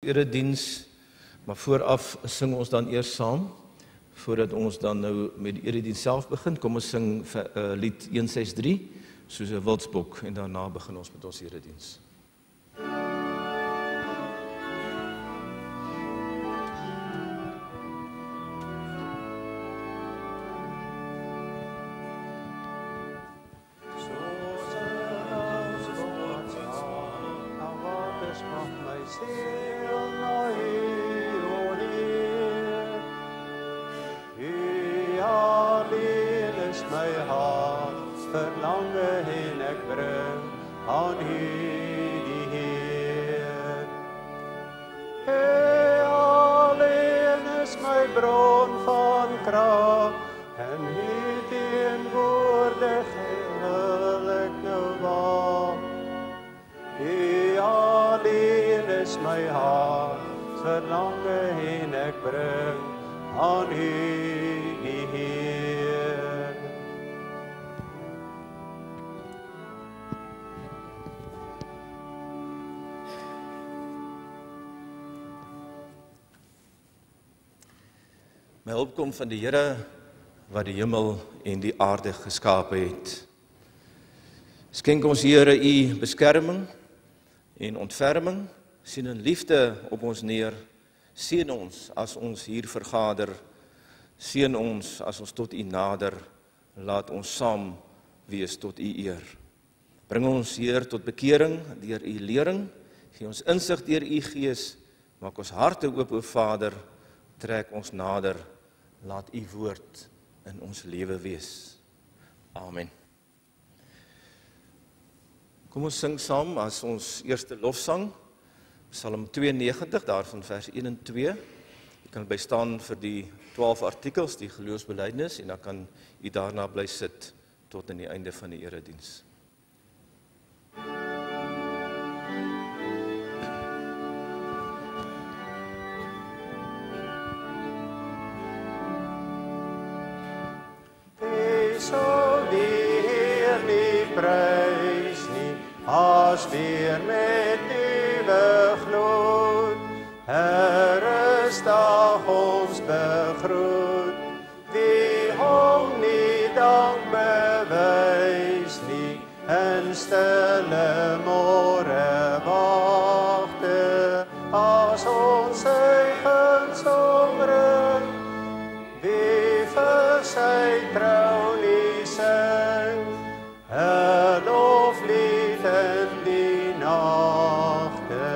erediens, maar vooraf sing ons dan eers saam, voordat ons dan nou met die erediens self begin. Kom ons sing lied 163, soos 'n wildsbok, en daarna begin ons met ons erediens. My hulp kom van die Here wat die hemel en die aarde geskape het. Skenk ons Here u beskerming en ontferming, sien in liefde op ons neer, seën ons as ons hier vergader, seën ons as ons tot u nader, laat ons saam wees tot u eer. Bring ons Heer tot bekering deur u lering, gee ons insig deur u gees, maak ons harte oop o Vader, trek ons nader, laat u woord in ons lewe wees. Amen. Kom ons sing saam as ons eerste lofsang, Psalm 92, daarvan vers 1 en 2. Jy kan bystaan vir die 12 artikels, die geloofsbelijdenis, en dan kan u daarna bly sit tot aan die einde van die erediens. As weer met uwe gloed, Heresdag ons begroet, wie hom nie dank bewys nie, in stille môre wagte, as ons sy guns omring, wie vir sy trou nie sing, loflied in die nagte.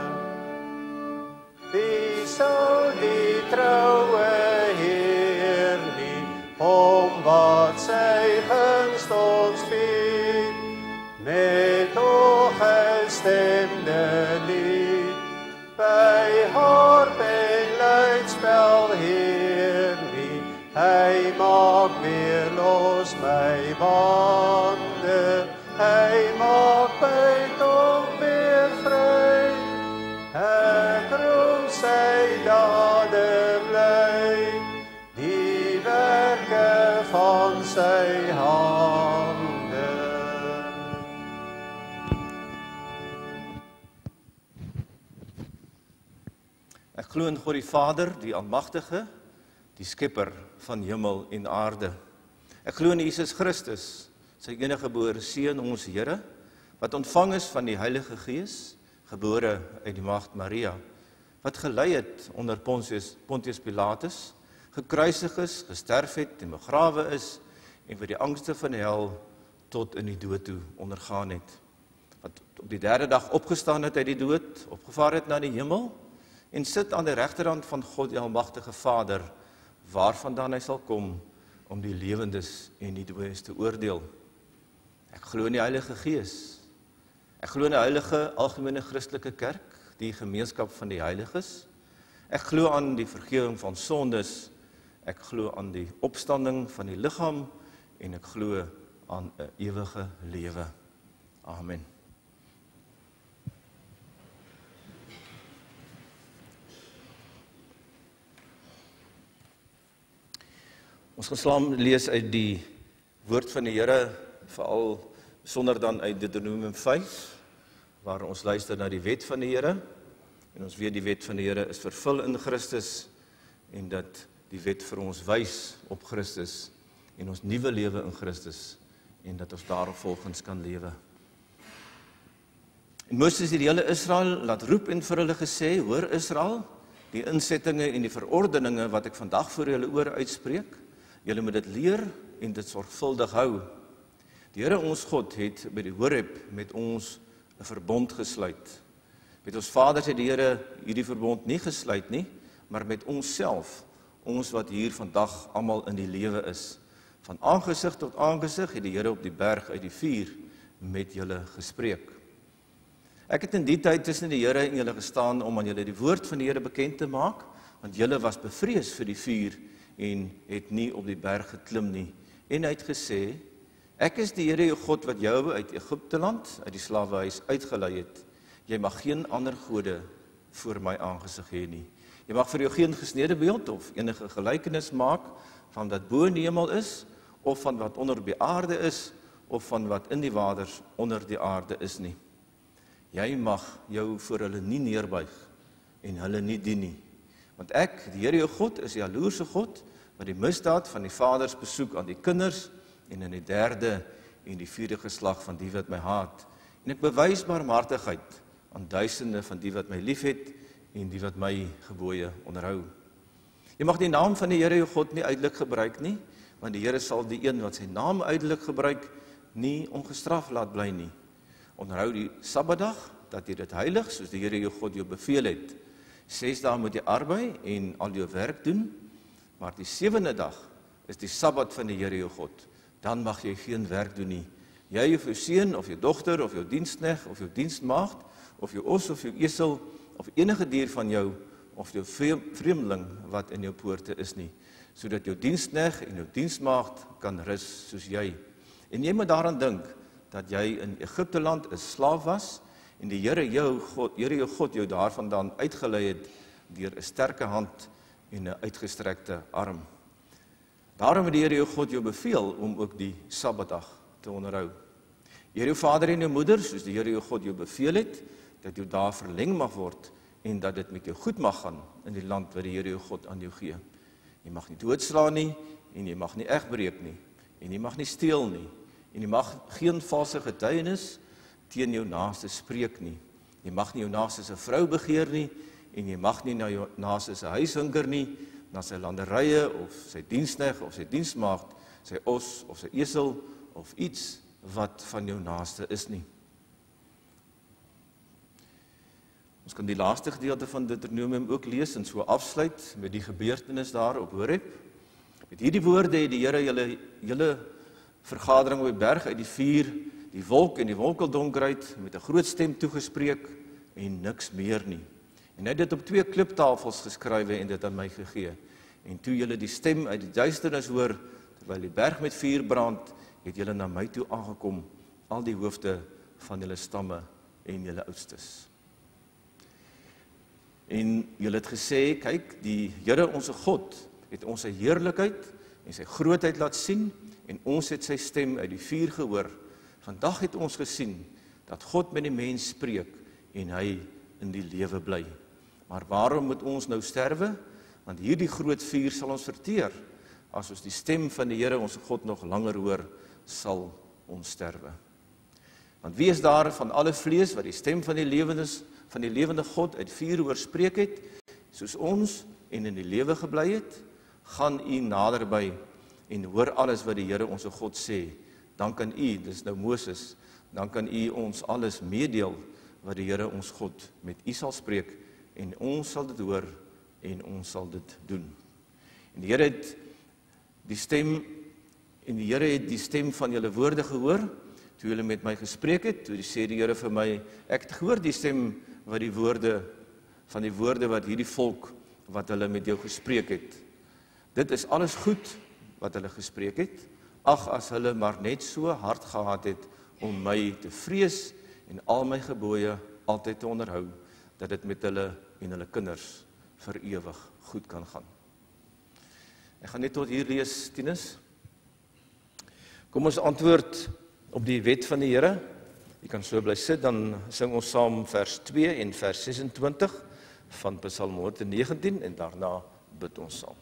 Wie sal die troue Heer nie, om wat sy gunst ons bied, met hooggestemde lied, by harp en luidspel Heer nie, hy maak weer los my bande, hy maak my tong weer vry, ek roem sy dade bly, die werke van sy hande. Ek glo in God die Vader, die Almagtige, die Skepper van hemel en aarde. Ek glo in Jesus Christus, sy enige gebore Seun, ons Here, wat ontvang is van die Heilige Gees, gebore uit die Maagd Maria, wat gelei het onder Pontius Pilatus, gekruisig is, gesterf het en begrawe is, en vir die angste van die hel tot in die dood toe ondergaan het. Wat op die derde dag opgestaan het uit die dood, opgevaar het na die hemel, en sit aan die regterhand van God die Almagtige Vader, waarvandaan hy sal kom om die lewendes en die dooies te oordeel. Ek glo in die Heilige Gees. Ek glo in die heilige algemene Christelike kerk, die gemeenskap van die heiliges. Ek glo aan die vergifnis van sondes. Ek glo aan die opstanding van die liggaam en ek glo aan 'n ewige lewe. Amen. Ons gaan saam lees uit die woord van die Here, veral sonder dan uit Deuteronomium 5, waar ons luister na die wet van die Here. En ons weet die wet van die Here is vervul in Christus en dat die wet vir ons wys op Christus en ons nuwe lewe in Christus en dat ons daaropvolgens kan lewe. En Moses het die hele Israel laat roep en vir hulle gesê, hoor Israel, die insettinge en die verordeninge wat ek vandag vir julle oor uitspreek, julle moet dit leer en dit sorgvuldig hou. Die Here ons God het by die Horeb met ons 'n verbond gesluit. Met ons vaders het die Here hierdie verbond nie gesluit nie, maar met onsself, ons wat hier vandag almal in die lewe is. Van aangesig tot aangesig het die Here op die berg uit die vuur met julle gespreek. Ek het in die tyd tussen die Here en julle gestaan om aan julle die woord van die Here bekend te maak, want julle was bevrees vir die vuur en het nie op die berg geklim nie. En hy het gesê, ek is die Here jou God wat jou uit Egipteland, uit die slawehuis uitgelei het. Jy mag geen ander gode voor my aangesig hê nie. Jy mag vir jou geen gesnede beeld of enige gelykenis maak van wat bo in die hemel is, of van wat onder op die aarde is, of van wat in die waters onder die aarde is nie. Jy mag jou voor hulle nie neerbuig en hulle nie dien nie. Want ek, die Here jou God, is die jaloerse God, wat die misdaad van die vaders besoek aan die kinders en in die derde en die vierde geslag van die wat my haat. En ek bewys barmhartigheid aan duisende van die wat my liefhet en die wat my gebooie onderhou. Jy mag die naam van die Here jou God nie uitelik gebruik nie, want die Here sal die een wat sy naam uitelik gebruik nie ongestraf laat bly nie. Onderhou die Sabbatdag, dat jy dit heilig, soos die Here jou God jou beveel het. 6 dae moet jy arbei en al jou werk doen, maar die 7de dag is die Sabbat van die Here jou God. Dan mag jy geen werk doen nie. Jy of jou seun of jou dogter of jou diensknegt of jou dienstmaagd of jou os of jou esel of enige dier van jou of jou vreemdeling wat in jou poorte is nie, sodat jou diensknegt en jou dienstmaagd kan rus soos jy. En jy moet daaraan dink dat jy in Egipteland 'n slaaf was en die Here jou God jou daarvandaan uitgelei het deur 'n sterke hand en 'n uitgestrekte arm. Daarom het die Here jou God jou beveel om ook die Sabbatdag te onderhou. Eer jou vader en jou moeder, soos die Here jou God jou beveel het, dat jou dae verleng mag word en dat dit met jou goed mag gaan in die land wat die Here jou God aan jou gee. Jy mag nie doodslaan nie en jy mag nie egbreek nie en jy mag nie steel nie en jy mag geen valse getuienis teen jou naaste spreek nie. Jy mag nie jou naaste se vrou begeer nie en jy mag nie na jou naaste se huis hinger nie, na sy landerye of sy diensknegt of sy dienstmaagd, sy os of sy esel of iets wat van jou naaste is nie. Ons kan die laaste gedeelte van Deuteronomium ook lees en so afsluit met die gebeurtenis daar op Horeb. Met hierdie woorde het die Here julle vergadering op die berg uit die vuur, die wolk en die wolkeldonkerheid met 'n groot stem toegespreek en niks meer nie. En hy het dit op 2 kliptafels geskrywe en dit aan my gegee. En toe julle die stem uit die duisternis hoor, terwyl die berg met vuur brand, het julle na my toe aangekom, al die hoofde van julle stamme en julle oudstes. En julle het gesê, kyk, die Here onse God het ons sy heerlikheid en sy grootheid laat sien, en ons het sy stem uit die vuur gehoor. Vandag het ons gesien dat God met die mens spreek en hy in die lewe bly. Maar waarom moet ons nou sterwe? Want hierdie groot vuur sal ons verteer. As ons die stem van die Here ons God nog langer hoor, sal ons sterwe. Want wie is daar van alle vlees wat die stem van die lewende God uit vuur hoor spreek het, soos ons en in die lewe gebly het? Gaan u naderby en hoor alles wat die Here ons God sê. Dan kan u, dis nou Moses, dan kan u ons alles meedeel wat die Here ons God met u sal spreek en ons sal dit hoor en ons sal dit doen. En die Here het die stem van julle woorde gehoor toe julle met my gespreek het. Toe sê die Here vir my, ek het gehoor die stem wat die woorde wat hierdie volk wat hulle met jou gespreek het. Dit is alles goed wat hulle gespreek het. Ag, as hulle maar net so hard gehad het om my te vrees en al my gebooie altyd te onderhou, dat dit met hulle en hulle kinders vir ewig goed kan gaan. Ek gaan net tot hier lees, Tinus. Kom ons antwoord op die wet van die Here. Jy kan so bly sit, dan sing ons saam vers 2 en vers 26 van Psalm 119 en daarna bid ons saam.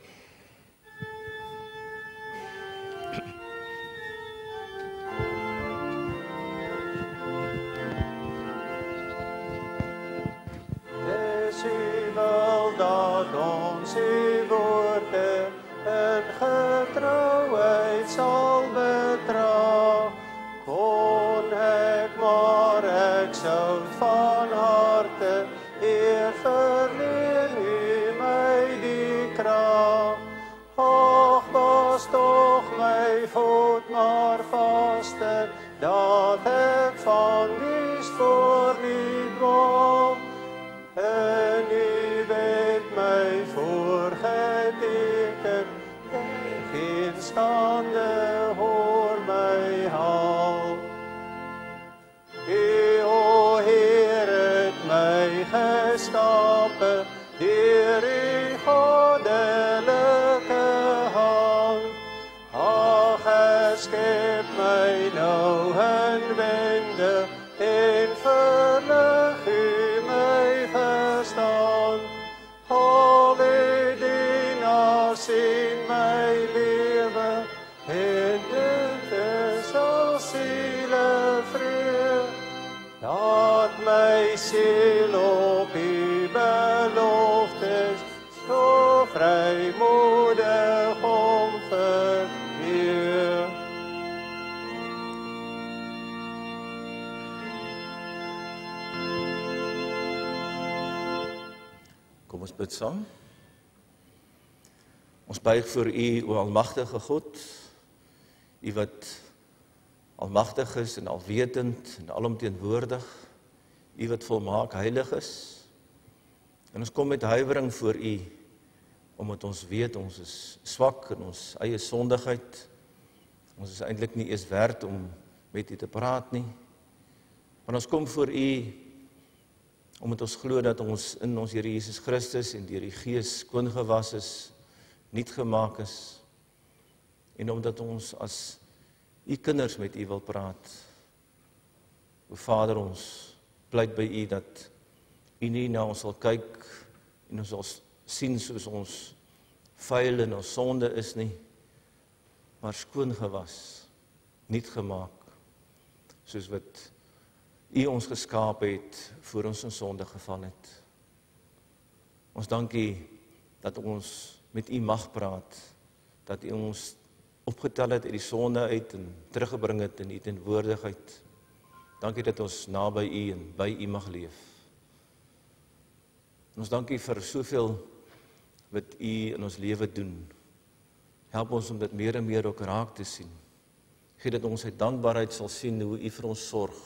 Dis U wil dat ons U woorde in getrouheid sal betra. Kon ek maar ek sou van harte eer verleen U my die krag. Ag, was toch my voet maar vaster, dat ek van die spoor nie dwaal. En U weet my voorgeteken, en geen stande hoor my haal. U, o Heer, het my geskape, deur U goddelike hand. Ag, skep my nou in wende, en verlig U my verstand. Al U dienaars in my lewe, en dit is al sielevreugd. Laat my siel op U beloftes so vrymoedig om verheug. Kom ons bid saam. Ons buig voor U, o almagtige God, U wat almagtig is en alwetend en alomteenwoordig, U wat volmaak heilig is. En ons kom met huiwering voor U, omdat ons weet ons is swak in ons eie sondigheid. Ons is eintlik nie eens werd om met U te praat nie. Maar ons kom voor U, omdat ons glo dat ons in ons Here Jesus Christus en deur die Gees skoongewas is, nuut gemaak is, en omdat ons as U kinders met U wil praat. O Vader, ons pleit by U dat U nie na ons sal kyk en ons sal sien soos ons vuil en ons sonde is nie, maar skoon gewas, nuut gemaak, soos wat U ons geskaap het voor ons in sonde geval het. Ons dank U dat ons met U mag praat, dat U ons opgetel het uit die sonde uit en teruggebring het in U teenwoordigheid. Dankie dat ons naby U en by U mag leef. En ons dank U vir soveel wat U in ons lewe doen. Help ons om dit meer en meer ook raak te sien. Gee dat ons uit dankbaarheid sal sien hoe U vir ons sorg.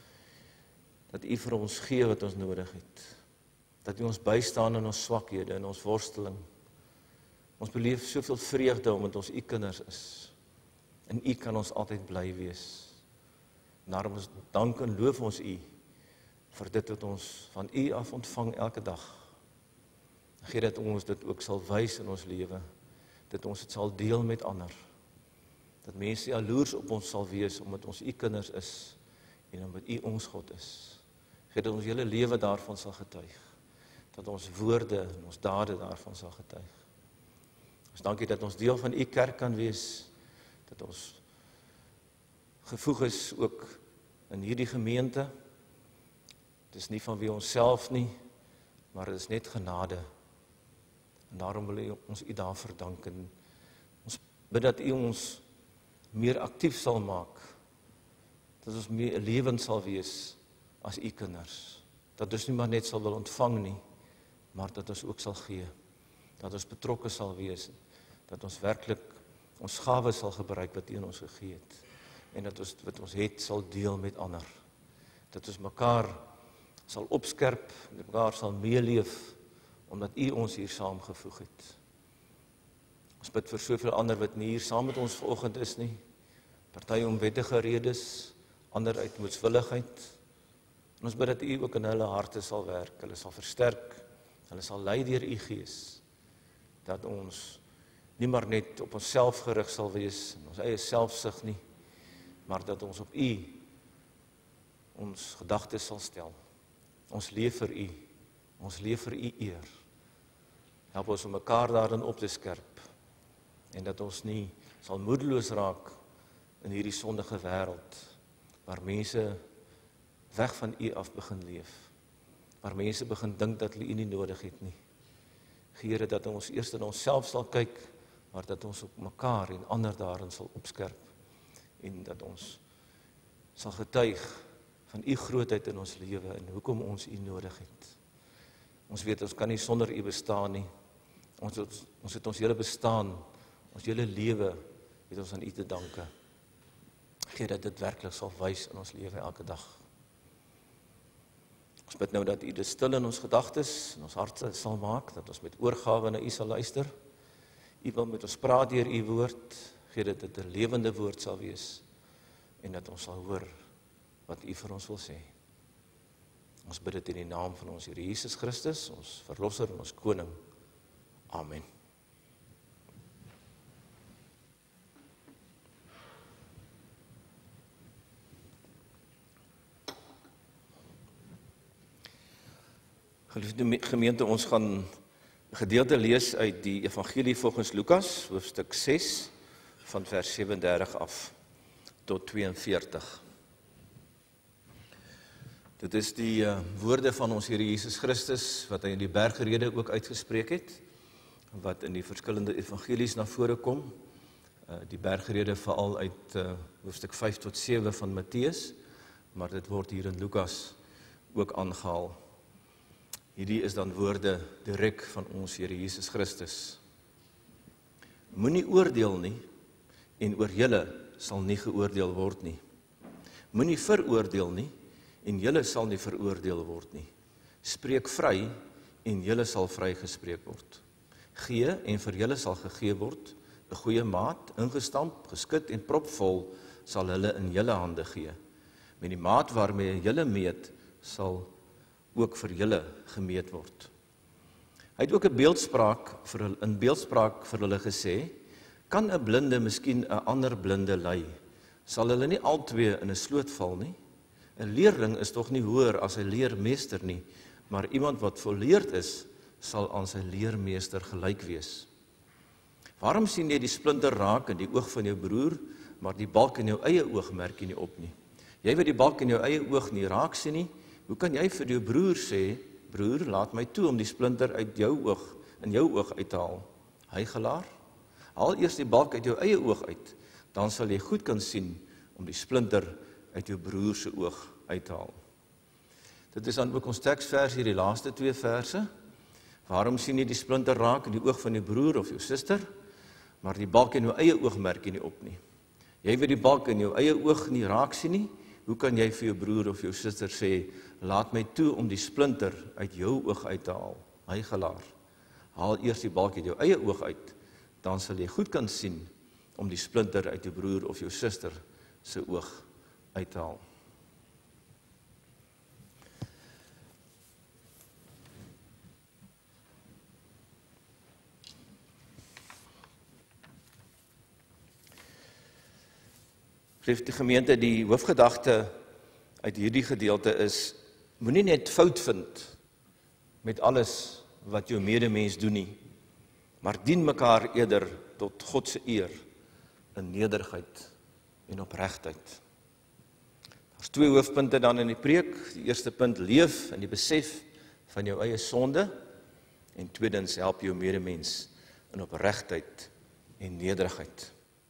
Dat U vir ons gee wat ons nodig het. Dat U ons bystaan in ons swakhede, in ons worsteling. Ons beleef soveel vreugde omdat ons U kinders is. En U kan ons altyd bly wees. Daarom ons dank en loof ons U vir dit wat ons van U af ontvang elke dag. Gee dat ons dit ook sal wys in ons lewe, dat ons dit sal deel met ander. Dat mense jaloers op ons sal wees omdat ons U kinders is en omdat U ons God is. Gee dat ons hele lewe daarvan sal getuig. Dat ons woorde en ons dade daarvan sal getuig. Ons dankie dat ons deel van U kerk kan wees, dat ons gevoeg is ook in hierdie gemeente. Het is nie van wie ons self nie, maar het is net genade. En daarom wil ons U daarvoor dank. En ons bid dat U ons meer aktief sal maak, dat ons meer lewend sal wees as U kinders. Dat ons nie maar net sal wil ontvang nie, maar dat ons ook sal gee. Dat ons betrokke sal wees, dat ons werklik ons gawes sal gebruik wat U aan ons gegee het, en dat ons wat ons het sal deel met ander. Dat ons mekaar sal opskerp, met mekaar sal meeleef, omdat U ons hier saamgevoeg het. Ons bid vir soveel ander wat nie hier saam met ons vanoggend is nie, party om wettige redes, ander uit moedswilligheid. En ons bid dat U ook in hulle harte sal werk, hulle sal versterk, hulle sal lei deur U Gees, dat ons nie maar net op onsself gerig sal wees, ons eie selfsug nie, maar dat ons op U ons gedagtes sal stel. Ons leef vir U, Ons leef vir U eer. Help ons om mekaar daarin op te skerp en dat ons nie sal moedeloos raak in hierdie sondige wêreld waar mense weg van U af begin leef, waar mense begin dink dat hulle U nie nodig het nie. Here, dat ons eers in onsself sal kyk, maar dat ons op mekaar en ander daarin sal opskerp en dat ons sal getuig van U grootheid in ons lewe en hoekom ons U nodig het. Ons weet, ons kan nie sonder U bestaan nie. Ons het ons hele bestaan, ons hele lewe het ons aan U te danke. Gee dat dit werklik sal wys in ons lewe elke dag. Ons bid nou dat U dit stil in ons gedagtes, in ons harte sal maak, dat ons met oorgawe na U sal luister. U wil met ons praat deur U woord, gee dat dit 'n lewende woord sal wees en dat ons sal hoor wat U vir ons wil sê. Ons bid dit in die naam van ons Here Jesus Christus, ons Verlosser en ons Koning. Amen. Geliefde gemeente, ons gaan 'n gedeelte lees uit die Evangelie volgens Lukas, hoofstuk 6, van vers 37 af tot 42. Dit is die woorde van ons Here Jesus Christus, wat hy in die bergrede ook uitgespreek het, wat in die verskillende evangelies na vore kom. Die bergrede veral uit hoofstuk 5 tot 7 van Matteus, maar dit word hier in Lukas ook aangehaal. Hierdie is dan woorde direk van ons Here Jesus Christus. Moenie oordeel nie, en oor julle sal nie geoordeel word nie. Moenie veroordeel nie, en julle sal nie veroordeel word nie. Spreek vry, en julle sal vrygespreek word. Gee, en vir julle sal gegee word, 'n goeie maat, ingestamp, geskit en propvol, sal hulle in julle hande gee. Met die maat waarmee julle meet, sal ook vir julle gemeet word. Hy het ook 'n beeldspraak vir hulle gesê, kan 'n blinde miskien 'n ander blinde lei? Sal hulle nie albei in 'n sloot val nie? 'n leerling is tog nie hoër as sy leermeester nie, maar iemand wat volleerd is, sal aan sy leermeester gelyk wees. Waarom sien jy die splinter raak in die oog van jou broer, maar die balk in jou eie oog merk jy nie op nie? Jy wat die balk in jou eie oog nie raak sien nie, hoe kan jy vir jou broer sê, broer, laat my toe om die splinter uit jou oog uit te haal? Huigelaar, haal eers die balk uit jou eie oog uit, dan sal jy goed kan sien om die splinter uit jou broer se oog uit te haal. Dit is dan ook ons teksvers hier, die laaste 2 verse. Waarom sien jy die splinter raak in die oog van jou broer of jou suster, maar die balk in jou eie oog merk jy nie op nie? Jy wat die balk in jou eie oog nie raak sien nie, hoe kan jy vir jou broer of jou suster sê, laat my toe om die splinter uit jou oog uit te haal? Huigelaar, haal eers die balk uit jou eie oog uit, dan sal jy goed kan sien om die splinter uit jou broer of jou suster se oog uit te haal. Geliefde gemeente, die hoofgedagte uit hierdie gedeelte is, moenie net fout vind met alles wat jou medemens doen nie, maar dien mekaar eerder tot God se eer in nederigheid en opregtheid. Daar's 2 hoofpunte dan in die preek. Die eerste punt, leef in die besef van jou eie sonde, en tweedens, help jou medemens in opregtheid en nederigheid.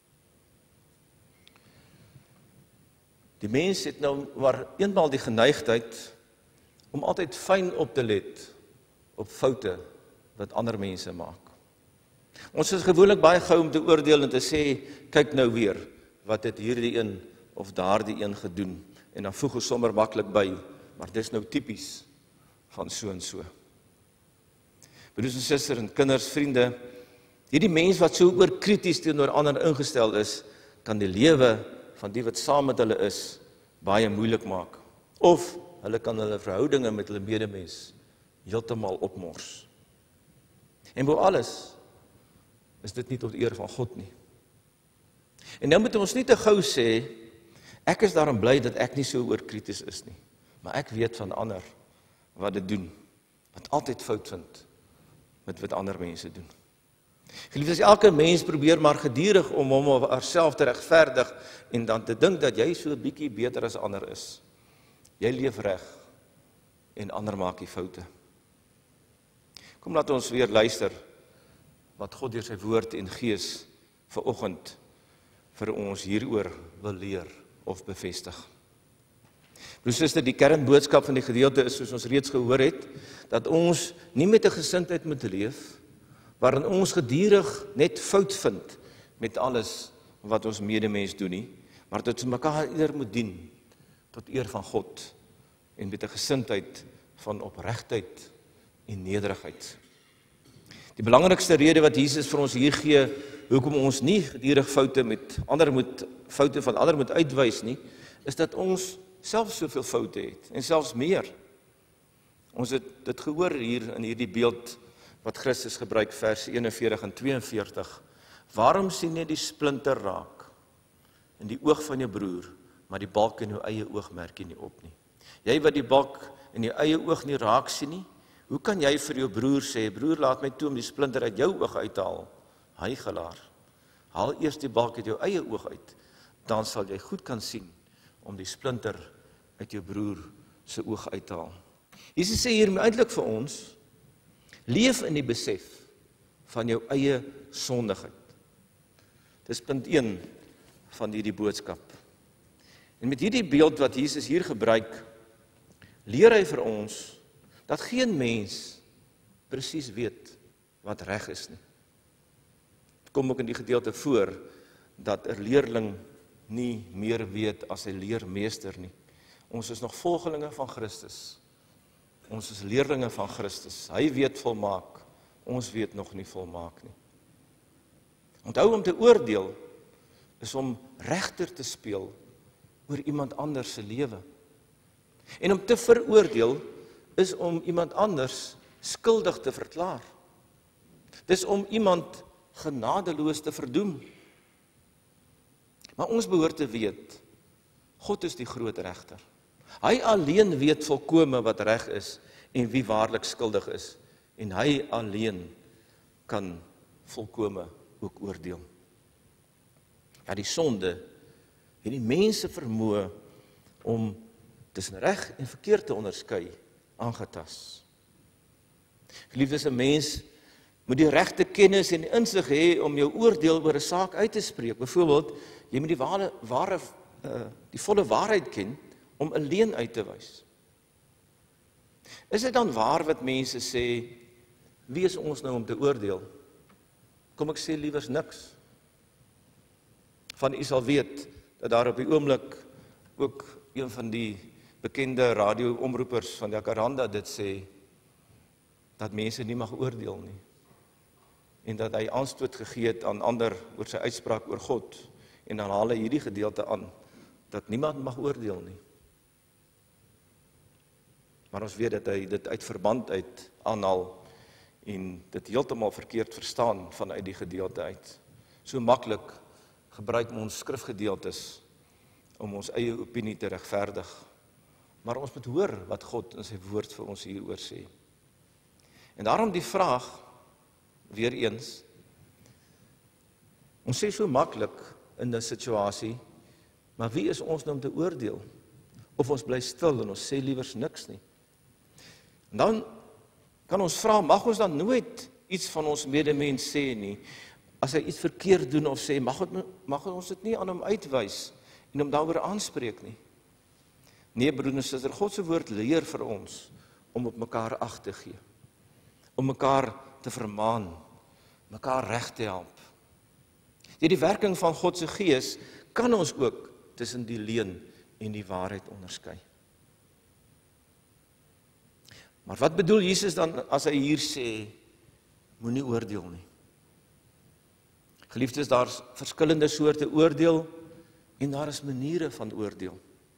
Die mens het nou maar eenmaal die geneigtheid om altyd fyn op te let op foute wat ander mense maak. Ons is gewoonlik baie gou om te oordeel en te sê, kyk nou weer, wat het hierdie een of daardie een gedoen, en dan voeg ons sommer maklik by, maar dis nou tipies van so en so. Broers en susters en kinders, vriende, hierdie mens wat so oorkrities teenoor ander ingestel is, kan die lewe van die wat saam met hulle is, baie moeilik maak. Of hulle kan hulle verhoudinge met hulle medemens heeltemal opmors. En bo alles is dit nie tot eer van God nie. En nou moet ons nie te gou sê, ek is daarom bly dat ek nie so oorkrities is nie, maar ek weet van ander wat dit doen. wat altyd fout vind met wat ander mense doen. Geliefdes, elke mens probeer maar gedurig om hom of haarself te regverdig en dan te dink dat jy so 'n bietjie beter as ander is. Jy leef reg en ander maak die foute. Kom laat ons weer luister wat God deur sy woord en gees vanoggend vir ons hieroor wil leer of bevestig. Broers en susters, die kernboodskap van die gedeelte is, soos ons reeds gehoor het, dat ons nie met 'n gesindheid moet leef waarin ons gedurig net fout vind met alles wat ons medemens doen nie, maar dat ons mekaar eerder moet dien tot eer van God en met 'n gesindheid van opregtheid en nederigheid. Die belangrikste rede wat Jesus vir ons hier gee, hoekom ons nie gedurig foute van ander moet uitwys nie, is dat ons self soveel foute het, en selfs meer. Ons het dit gehoor hier in hierdie beeld wat Christus gebruik, vers 41 en 42. Waarom sien jy die splinter raak in die oog van jou broer, maar die balk in jou eie oog merk jy nie op nie? Jy wat die balk in jou eie oog nie raak sien nie, hoe kan jy vir jou broer sê, broer, laat my toe om die splinter uit jou oog uit te haal? Huichelaar, haal eers die balk uit jou eie oog uit, dan sal jy goed kan sien om die splinter uit jou broer se oog uit te haal. Jesus sê hier eintlik vir ons, leef in die besef van jou eie sondigheid. Dis punt 1 van hierdie boodskap. En met hierdie beeld wat Jesus hier gebruik, leer hy vir ons dat geen mens presies weet wat reg is nie. Het kom ook in die gedeelte voor dat 'n leerling nie meer weet as 'n leermeester nie. Ons is nog volgelinge van Christus. Ons is leerlinge van Christus. Hy weet volmaak, ons weet nog nie volmaak nie. Onthou, om te oordeel is om regter te speel oor iemand anders se lewe. En om te veroordeel is om iemand anders skuldig te verklaar. Dis om iemand genadeloos te verdoem. Maar ons behoort te weet, God is die groot regter. Hy alleen weet volkome wat reg is en wie waarlik skuldig is. En hy alleen kan volkome ook oordeel. Ja, die sonde en die mense vermoë om tussen reg en verkeerd te onderskei aangetas. Geliefdes, 'n mens moet die regte kennis en insig hê om jou oordeel oor 'n saak uit te spreek. Byvoorbeeld, jy moet die volle waarheid ken om 'n leuen uit te wys. Is dit dan waar wat mense sê, wie is ons nou om te oordeel? Kom ek sê liewers niks. Van u sal weet dat daar op die oomblik ook een van die bekende radio-omroepers van Jacaranda dit sê, dat mense nie mag oordeel nie. En dat hy aanstoot gegee het aan ander oor sy uitspraak oor God. En dan haal hy hierdie gedeelte aan, dat niemand mag oordeel nie. Maar ons weet dat hy dit uit verband uit aanhaal en dit heeltemal verkeerd verstaan vanuit die gedeelte uit. So maklik gebruik ons skrifgedeeltes om ons eie opinie te regverdig. Maar ons moet hoor wat God in sy woord vir ons hieroor sê. En daarom die vraag, weer eens, ons sê so maklik in 'n situasie, maar wie is ons nou om te oordeel? Of ons bly stil en ons sê liewers niks nie. En dan kan ons vra, mag ons dan nooit iets van ons medemens sê nie, as hy iets verkeerd doen of sê, mag ons dit nie aan hom uitwys en hom daaroor aanspreek nie. Nee, broer en suster, God se woord leer vir ons om op mekaar ag te gee, om mekaar te vermaan, mekaar reg te help. Deur die werking van God se Gees kan ons ook tussen die leuen en die waarheid onderskei. Maar wat bedoel Jesus dan as hy hier sê, moenie oordeel nie? Geliefdes, daar's verskillende soorte oordeel en daar is maniere van oordeel.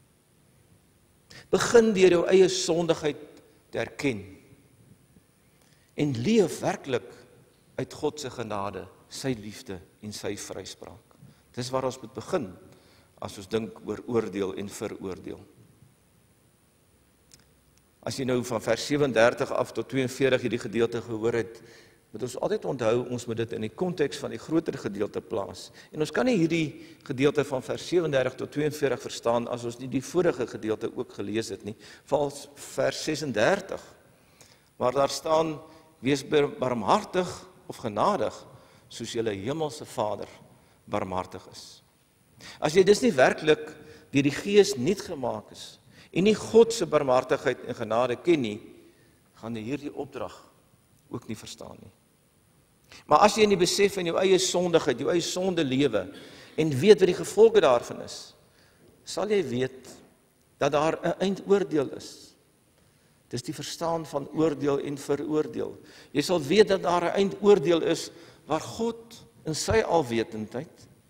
Begin deur jou eie sondigheid te erken en leef werklik uit God se genade, sy liefde en sy vryspraak. Dis waar ons moet begin as ons dink oor oordeel en veroordeel. As jy nou van vers 37 af tot 42 hierdie gedeelte gehoor het, moet ons altyd onthou, ons moet dit in die konteks van die groter gedeelte plaas. En ons kan nie hierdie gedeelte van vers 37 tot 42 verstaan, as ons nie die vorige gedeelte ook gelees het nie, veral vers 36, waar daar staan, wees barmhartig of genadig, soos julle hemelse Vader barmhartig is. As jy dus nie werklik deur die Gees nuut gemaak is, en nie God se barmhartigheid en genade ken nie, gaan jy hierdie opdrag ook nie verstaan nie. Maar as jy in die besef van jou eie sondigheid, jou eie sonde lewe, en weet wat die gevolge daarvan is, sal jy weet dat daar 'n eindoordeel is. Dis die verstaan van oordeel en veroordeel. Jy sal weet dat daar 'n eindoordeel is, waar God in sy alwetendheid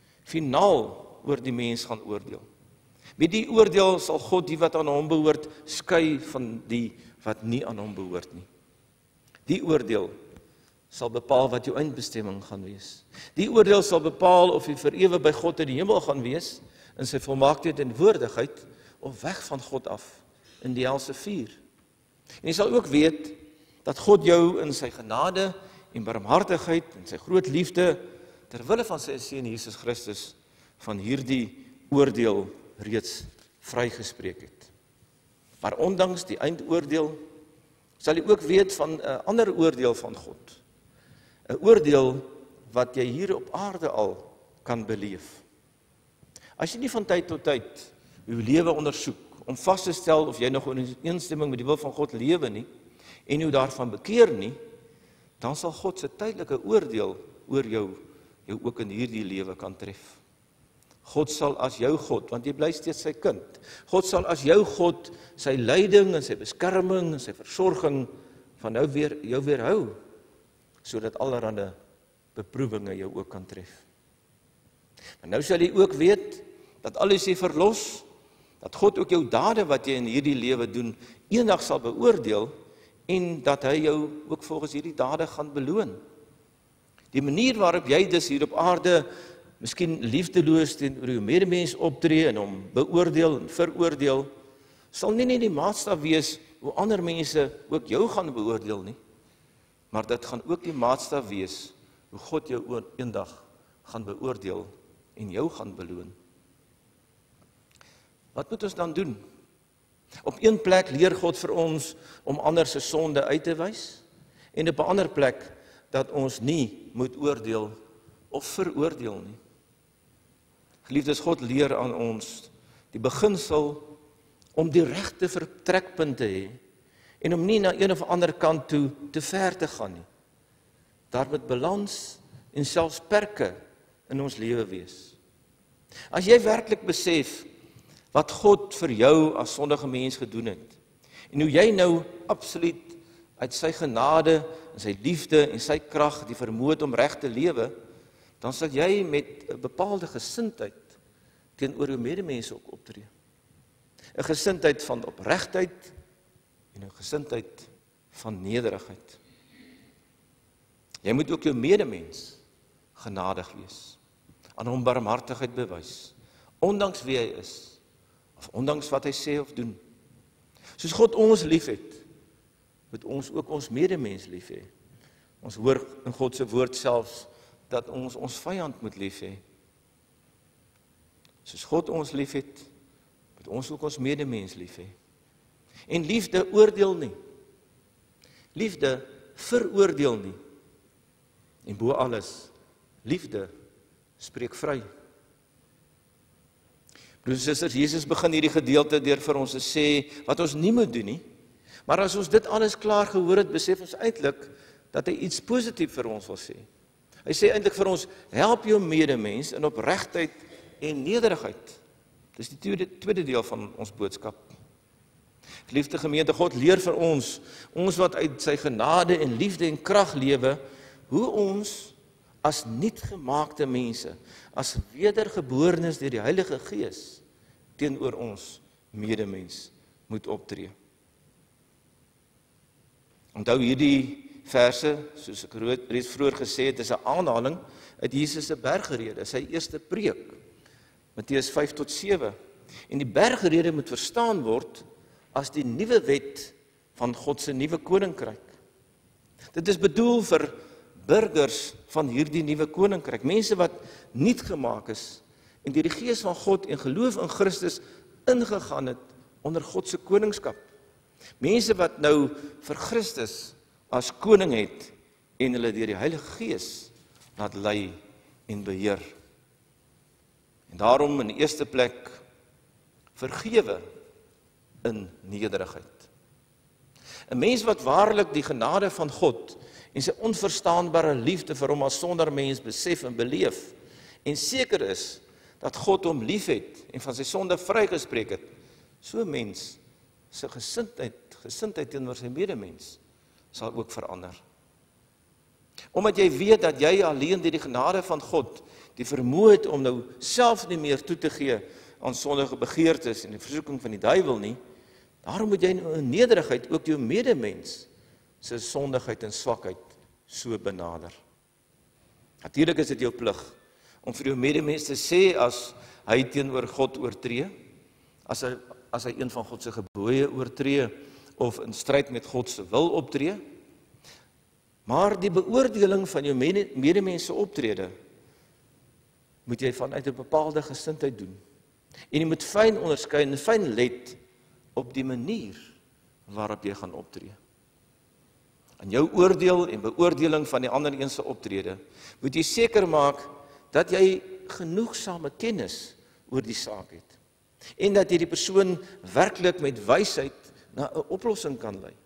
finaal oor die mens gaan oordeel. Met die oordeel sal God die wat aan hom behoort skei van die wat nie aan hom behoort nie. Die oordeel sal bepaal wat jou eindbestemming gaan wees. Die oordeel sal bepaal of jy vir ewig by God in die hemel gaan wees, in sy volmaaktheid en waardigheid, of weg van God af, in die helse vuur. En jy sal ook weet, dat God jou in sy genade en barmhartigheid, en sy groot liefde, terwille van sy seun Jesus Christus, van hierdie oordeel reeds vrygespreek het. Maar ondanks die eindoordeel, sal jy ook weet van 'n ander oordeel van God. 'n Oordeel wat jy hier op aarde al kan beleef. As jy nie van tyd tot tyd jou lewe ondersoek, om vas te stel of jy nog in ooreenstemming met die wil van God lewe nie, en jou daarvan bekeer nie, dan sal God se tydelike oordeel oor jou ook in hierdie lewe kan tref. God sal as jou God, want jy bly steeds sy kind, God sal as jou God sy leiding en sy beskerming en sy versorging van nou weer jou weerhou, sodat allerhande beproewinge jou ook kan tref. Maar nou sal jy ook weet, dat al is jy verlos, dat God ook jou dade wat jy in hierdie lewe doen, eendag sal beoordeel, en dat hy jou ook volgens hierdie dade gaan beloon. Die manier waarop jy dus hier op aarde, miskien liefdeloos teenoor jou medemens optree, en hom beoordeel en veroordeel, sal nie die maatstaf wees, hoe ander mense ook jou gaan beoordeel nie, maar dit gaan ook die maatstaf wees, hoe God jou eendag gaan beoordeel, en jou gaan beloon. Wat moet ons dan doen? Op een plek leer God vir ons om ander se sonde uit te wys, en op 'n ander plek dat ons nie moet oordeel of veroordeel nie. Geliefdes, God leer aan ons die beginsel om die regte vertrekpunt te hê en om nie na een of ander kant toe te ver te gaan nie. Daar moet balans en selfs perke in ons lewe wees. As jy werklik besef wat God vir jou as sondige mens gedoen het, en hoe jy nou absoluut uit sy genade en sy liefde en sy krag die vermoë het om reg te lewe, dan sal jy met 'n bepaalde gesindheid teenoor jou medemense ook optree. 'n Gesindheid van opregtheid en 'n gesindheid van nederigheid. Jy moet ook jou medemens genadig wees, aan hom barmhartigheid bewys, ondanks wie hy is, of ondanks wat hy sê of doen. Soos God ons liefhet, moet ons ook ons medemens lief hê. Ons hoor in God se woord selfs dat ons ons vyand moet lief hê. Soos God ons liefhet, moet ons ook ons medemens lief hê. En liefde oordeel nie. Liefde veroordeel nie. En bo alles, liefde spreek vry. Broers en susters, Jesus begin hierdie gedeelte deur vir ons te sê wat ons nie moet doen nie. Maar as ons dit alles klaar gehoor het, besef ons eintlik dat hy iets positief vir ons wil sê. Hy sê eintlik vir ons, help jou medemens in opregtheid en nederigheid. Dis die tweede deel van ons boodskap. Geliefde gemeente, God leer vir ons wat uit sy genade en liefde en krag lewe, hoe ons as nuutgemaakte mense, as wedergeborenes deur die Heilige Gees, teenoor ons medemens moet optree. Onthou hierdie verse, soos ek reeds vroeër gesê het, is 'n aanhaling uit Jesus se bergrede, sy eerste preek, Matteus 5 tot 7. En die bergrede moet verstaan word as die nuwe wet van God se nuwe koninkryk. Dit is bedoel vir burgers van hierdie nuwe koninkryk, mense wat nuut gemaak is en deur die Gees van God en geloof in Christus ingegaan het onder God se koningskap. Mense wat nou vir Christus as koning het en hulle deur die Heilige Gees laat lei en beheer. En daarom in die eerste plek vergewe in nederigheid. 'n Mens wat waarlik die genade van God en sy onverstaanbare liefde vir hom as sondermens besef en beleef en seker is dat God hom liefhet en van sy sonde vrygespreek het, so 'n mens se gesindheid teenoor sy medemens sal ook verander. Omdat jy weet dat jy alleen deur die genade van God die vermoë het om nou self nie meer toe te gee aan sondige begeertes en die versoeking van die duiwel nie, daarom moet jy in nederigheid ook jou medemens se sondigheid en swakheid so benader. Natuurlik is dit jou plig om vir jou medemens te sê as hy teenoor God oortree, as hy een van God se gebooie oortree of in stryd met God se wil optree. Maar die beoordeling van jou medemens se optrede moet jy vanuit 'n bepaalde gesindheid doen. En jy moet fyn onderskei en fyn let op die manier waarop jy gaan optree. In jou oordeel en beoordeling van die ander een se optrede, moet jy seker maak dat jy genoegsame kennis oor die saak het. En dat jy die persoon werklik met wysheid na 'n oplossing kan lei.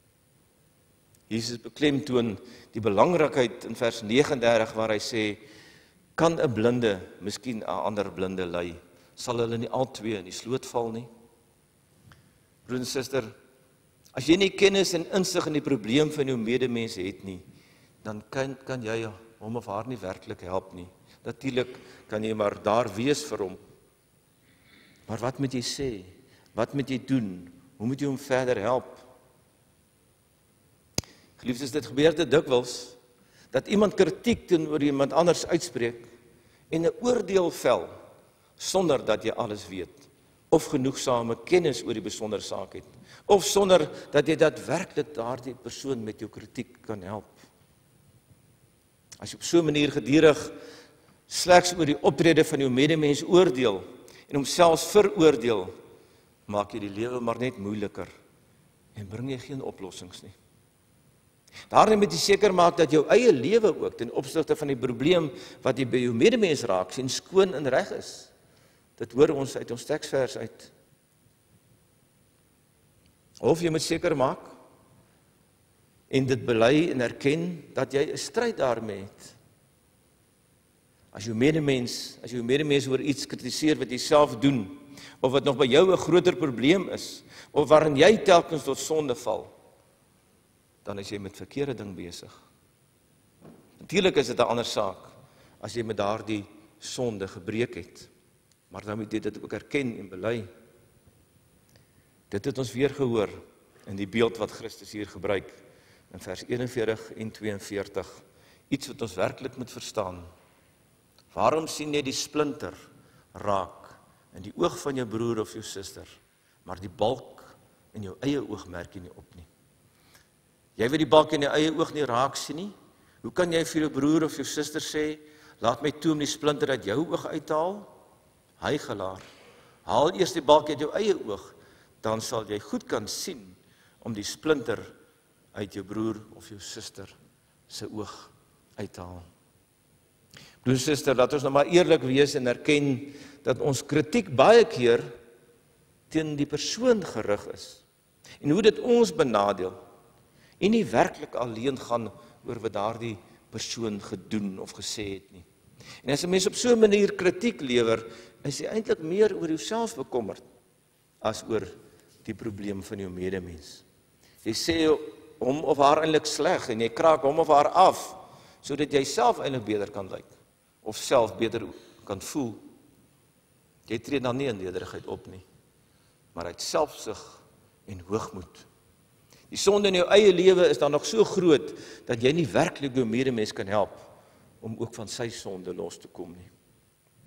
Jesus beklemtoon die belangrikheid in vers 39 waar hy sê, kan 'n blinde miskien 'n ander blinde lei? Sal hulle nie albei in die sloot val nie? Broer en suster, as jy nie kennis en insig in die probleem van jou medemens het nie, dan kan jy hom of haar nie werklik help nie. Natuurlik kan jy maar daar wees vir hom. Maar wat moet jy sê? Wat moet jy doen? Hoe moet jy hom verder help? Geliefdes, dit gebeur te dikwels dat iemand kritiek teenoor iemand anders uitspreek en 'n oordeel vel sonder dat jy alles weet of genoegsame kennis oor die besondere saak het of sonder dat jy daadwerklik daardie persoon met jou kritiek kan help. As jy op so 'n manier gedurig slegs oor die optrede van jou medemens oordeel en homself veroordeel, maak jy die lewe maar net moeiliker en bring jy geen oplossings nie. Daarom moet jy seker maak dat jou eie lewe ook ten opsigte van die probleem wat jy by jou medemens raak sien skoon en reg is. Dit hoor ons uit ons teksvers uit. Of jy moet seker maak en dit bely en erken dat jy 'n stryd daarmee het. As jou medemens oor iets kritiseer wat jy self doen, of wat nog by jou 'n groter probleem is, of waarin jy telkens tot sonde val, dan is jy met verkeerde ding besig. Natuurlik is dit 'n ander saak as jy met daardie sonde gebreek het, maar dan moet jy dit ook erken en bely. Dit het ons weer gehoor in die beeld wat Christus hier gebruik in vers 41 en 42, iets wat ons werklik moet verstaan. Waarom sien jy die splinter raak in die oog van jou broer of jou suster, maar die balk in jou eie oog merk jy nie op nie? Jy wil die balk in jou eie oog nie raak sien nie? Hoe kan jy vir jou broer of jou suster sê, laat my toe om die splinter uit jou oog uithaal? Huigelaar, haal eers die balk uit jou eie oog, dan sal jy goed kan sien om die splinter uit jou broer of jou suster se oog uithaal. Broer en suster, laat ons nou maar eerlik wees en erken dat ons kritiek baie keer teen die persoon gerig is en hoe dit ons benadeel en nie werklik alleen gaan oor wat daardie persoon gedoen of gesê het nie. En as 'n mens op so 'n manier kritiek lewer, is jy eintlik meer oor jouself bekommerd as oor die probleem van jou medemens. Jy sê hom of haar eintlik sleg en jy kraak hom of haar af sodat jy self eintlik beter kan lyk of self beter kan voel. Jy tree dan nie in nederigheid op nie, maar uit selfsug en hoogmoed. Die sonde in jou eie lewe is dan nog so groot dat jy nie werklik jou medemens kan help om ook van sy sonde los te kom nie.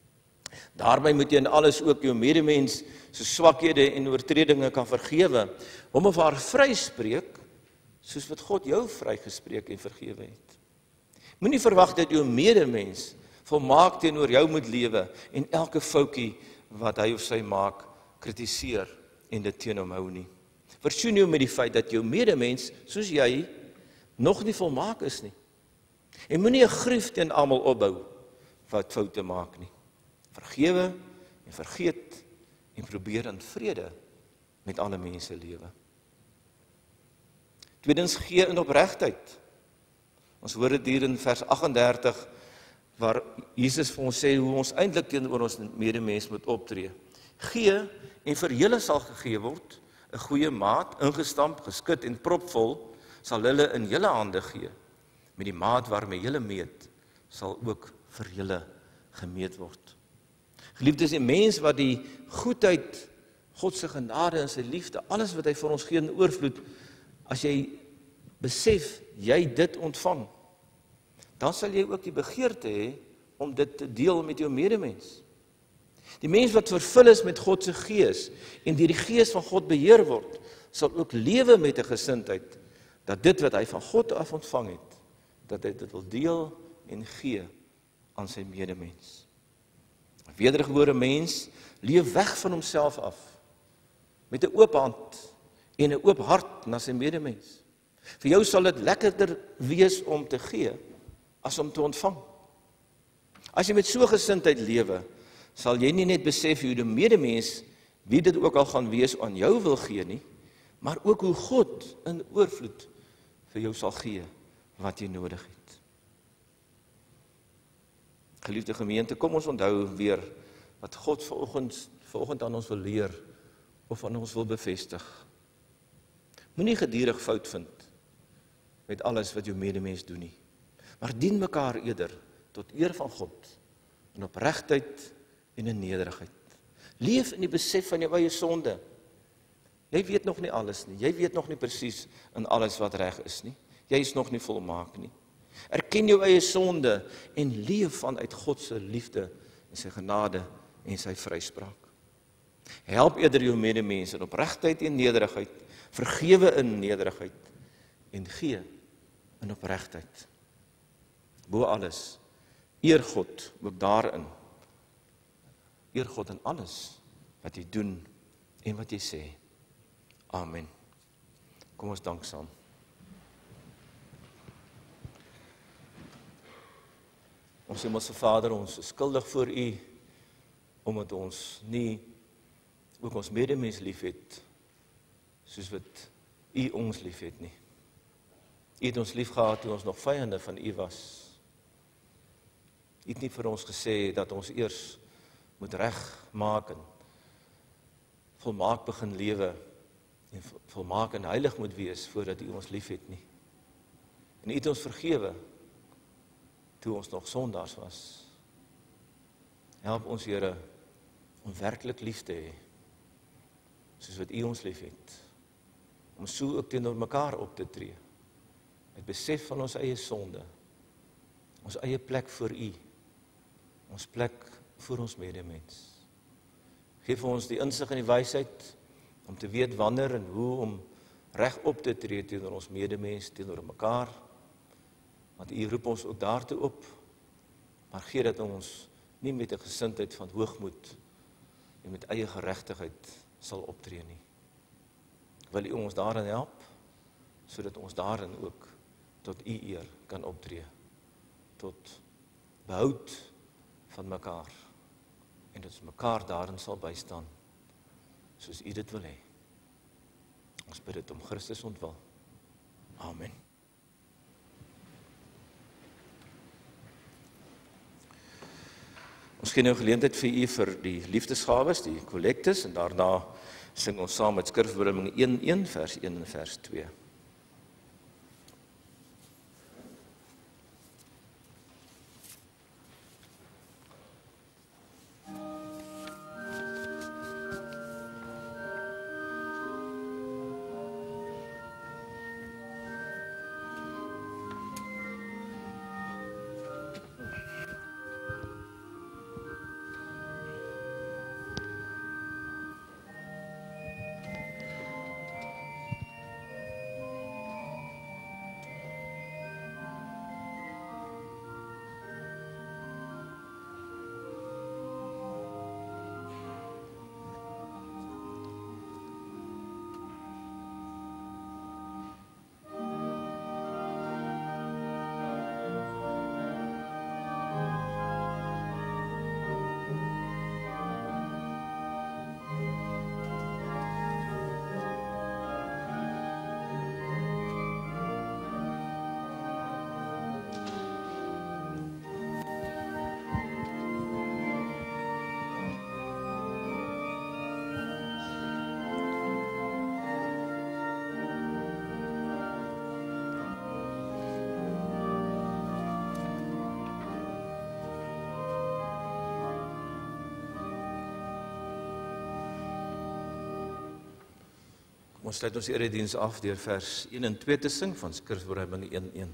Daarby moet jy in alles ook jou medemens se swakhede en oortredinge kan vergewe, hom of haar vryspreek, soos wat God jou vrygespreek en vergewe het. Moenie verwag dat jou medemens volmaak teenoor jou moet lewe en elke foutjie wat hy of sy maak, kritiseer en dit teen hom hou nie. Versoen jou met die feit dat jou medemens, soos jy, nog nie volmaak is nie. En moenie 'n grief teen almal opbou wat foute maak nie. Vergewe en vergeet en probeer in vrede met alle mense lewe. Tweedens, gee in opregtheid. Ons hoor dit hier in vers 38 waar Jesus vir ons sê hoe ons eintlik teenoor ons medemens moet optree. Gee en vir julle sal gegee word, 'n goeie maat, ingestamp, geskit en propvol, sal hulle in julle hande gee. Met die maat waarmee julle meet, sal ook vir julle gemeet word. Geliefdes, die mens wat die goedheid, God se genade en sy liefde, alles wat hy vir ons gee in oorvloed, as jy besef, jy dit ontvang, dan sal jy ook die begeerte hê om dit te deel met jou medemens. Die mens wat vervul is met God se gees en deur die gees van God beheer word, sal ook lewe met 'n gesindheid dat dit wat hy van God af ontvang het, dat hy dit wil deel en gee aan sy medemens. 'n Wedergebore mens leef weg van homself af met 'n oop hand en 'n oop hart na sy medemens. Vir jou sal dit lekkerder wees om te gee as om te ontvang. As jy met so 'n gesindheid lewe, sal jy nie net besef hoe die medemens, wie dit ook al gaan wees, aan jou wil gee nie, maar ook hoe God in oorvloed vir jou sal gee wat jy nodig het. Geliefde gemeente, kom ons onthou weer wat God vanoggend aan ons wil leer of aan ons wil bevestig. Moenie gedurig fout vind met alles wat jou medemens doen nie, maar dien mekaar eerder tot eer van God in opregtheid en in nederigheid. Leef in die besef van jou eie sonde. Jy weet nog nie alles nie. Jy weet nog nie presies in alles wat reg is nie. Jy is nog nie volmaak nie. Erken jou eie sonde en leef vanuit God se liefde en sy genade en sy vryspraak. Help eerder jou medemens in opregtheid en nederigheid, vergewe in nederigheid en gee in opregtheid. Bo alles, eer God ook daarin. Eer God in alles wat jy doen en wat jy sê. Amen. Kom ons dank saam. Ons Hemelse Vader, ons is skuldig voor U, omdat ons nie ook ons medemens liefhet, soos wat U ons liefhet nie. U het ons lief gehad toe ons nog vyande van U was. U het nie vir ons gesê dat ons eers moet regmaak en volmaak begin lewe en volmaak en heilig moet wees voordat U ons liefhet nie. En U het ons vergewe toe ons nog sondaars was. Help ons, Here, om werklik lief te hê, soos wat U ons liefhet, om so ook teenoor mekaar op te tree, met besef van ons eie sonde, ons eie plek voor U, ons plek voor ons medemens. Geef ons die insig en die wysheid om te weet wanneer en hoe om reg op te tree teenoor ons medemens, teenoor mekaar, want U roep ons ook daartoe op, maar gee dat ons nie met 'n gesindheid van hoogmoed en met eie geregtigheid sal optree nie. Wil U ons daarin help, sodat ons daarin ook tot U eer kan optree, tot behoud van mekaar, en dat ons mekaar daarin sal bystaan, soos U dit wil hê. Ons bid dit om Christus ontwil. Amen. Ons gee nou geleentheid vir U vir die liefdesgawes, die kollektes, en daarna sing ons saam met Skrifverwydering 1:1 vers 1 en vers 2. Ons sluit ons erediens af deur vers 1 en 2 te sing van Skrifwoordherinnering 1:1.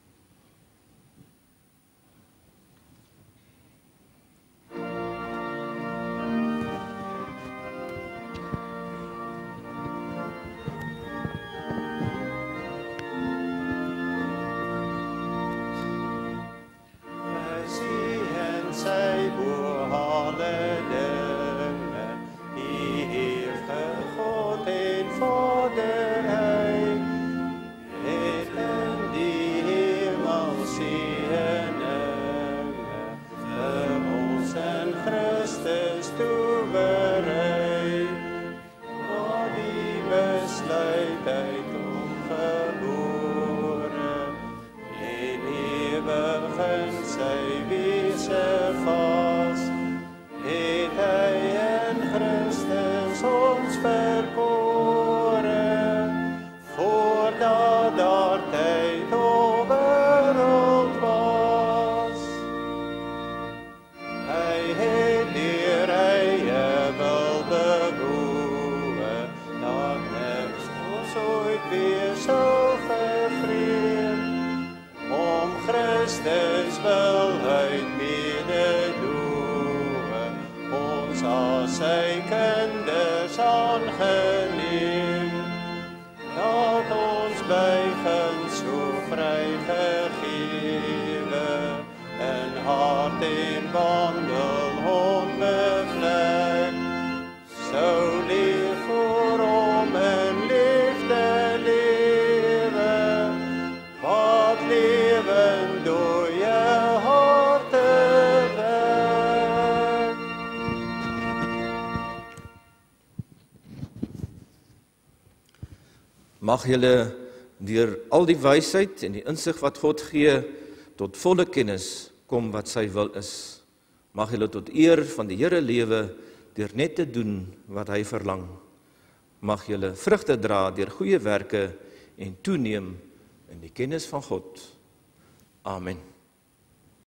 Mag julle deur al die wysheid en die insig wat God gee, tot volle kennis kom wat sy wil is. Mag julle tot eer van die Here lewe deur net te doen wat hy verlang. Mag julle vrugte dra deur goeie werke en toeneem in die kennis van God. Amen.